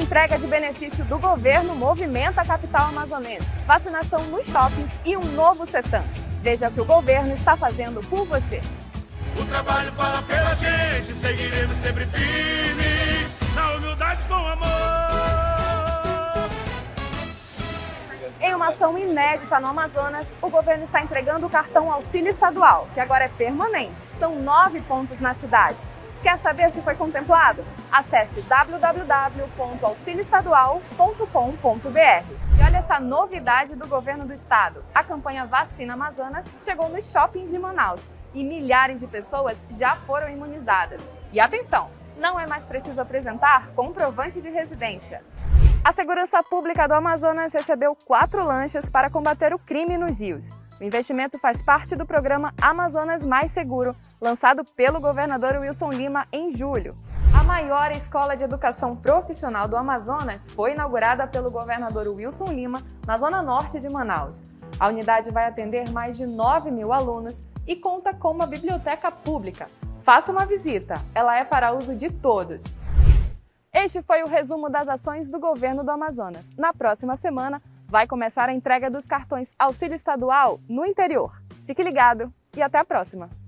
Entrega de benefício do governo movimenta a capital amazonense. Vacinação nos shoppings e um novo CETAM. Veja o que o governo está fazendo por você. O trabalho fala pela gente, seguiremos sempre firmes, na humildade com amor. Em uma ação inédita no Amazonas, o governo está entregando o cartão Auxílio Estadual, que agora é permanente. São 9 pontos na cidade. Quer saber se foi contemplado? Acesse www.auxilioestadual.com.br. E olha essa novidade do governo do estado. A campanha Vacina Amazonas chegou nos shoppings de Manaus e milhares de pessoas já foram imunizadas. E atenção, não é mais preciso apresentar comprovante de residência. A Segurança Pública do Amazonas recebeu 4 lanchas para combater o crime nos rios. O investimento faz parte do programa Amazonas Mais Seguro, lançado pelo governador Wilson Lima em julho. A maior escola de educação profissional do Amazonas foi inaugurada pelo governador Wilson Lima, na zona norte de Manaus. A unidade vai atender mais de 9.000 alunos e conta com uma biblioteca pública. Faça uma visita, ela é para uso de todos. Este foi o resumo das ações do governo do Amazonas. Na próxima semana, vai começar a entrega dos cartões Auxílio Estadual no interior. Fique ligado e até a próxima!